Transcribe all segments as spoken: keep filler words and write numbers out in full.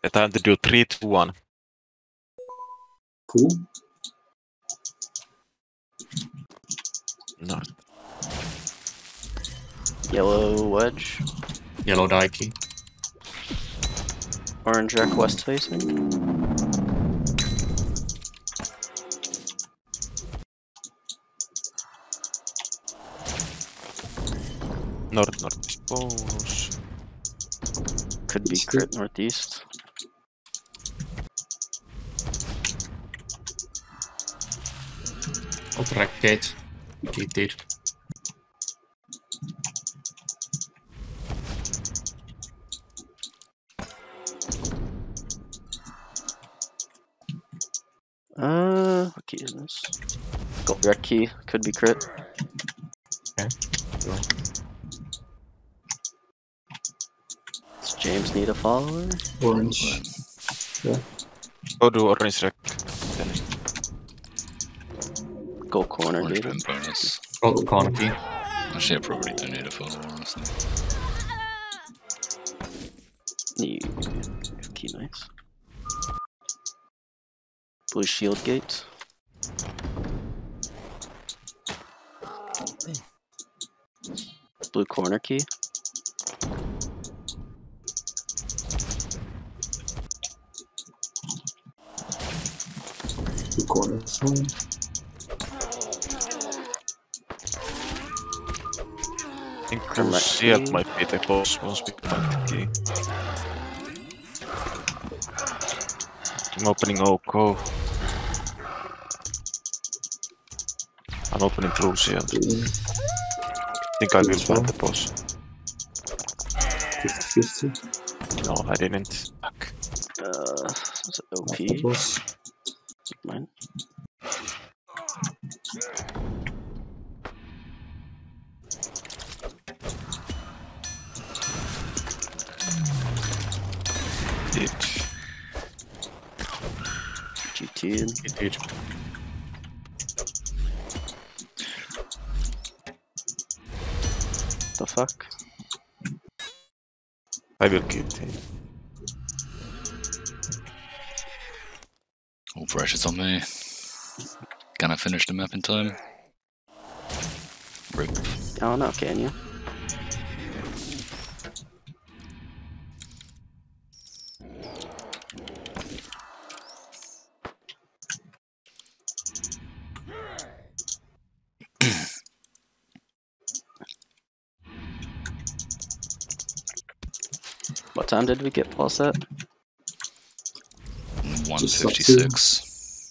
Yeah, time to do three, two, one. Cool. No. Yellow wedge. Yellow die key. Orange rack west facing. North, northeast bonus. Could be crit northeast. Op rack gate. Gate hier. Uh, what key is this? Gold rack key. Could be crit. Okay. Go. Does James need a follower? Orange. Yeah. Go do orange rack. Go corner, Orange dude. and bonus. Gold corner key. Actually, I probably don't need a follow, honestly. You, key nice. Blue shield gate. Blue corner key. Two corners. One. I think Crucial might be the boss once we find the key. I'm opening Oko. I'm opening Crucial. I think I will find the boss. fifty fifty. No, I didn't. Fuck. Uh, is it O P? Boss. Mine. It. G T in. Gate hier. The fuck? I will get him. All pressure's on me. Can I finish the map in time? Rip. Oh no, can you? What time did we get pulse at? one Just up fifty-six.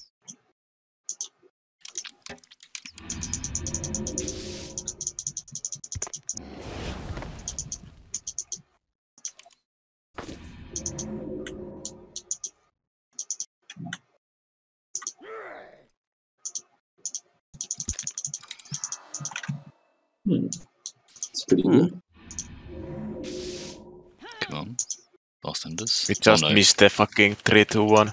Hmm. It's pretty Hmm. good. Come on. Lost Enders. We just oh, no. missed the fucking three, two, one.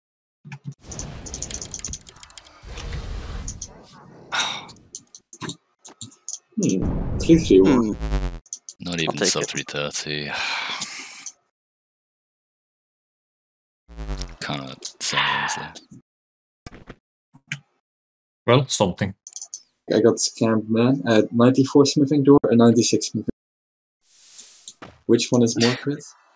Hmm. three three one. Hmm. Not even take sub it. three thirty. Can't say honestly. Well, something. I got scammed, man. I had ninety-four smithing door and ninety-six smithing. Which one is more crit?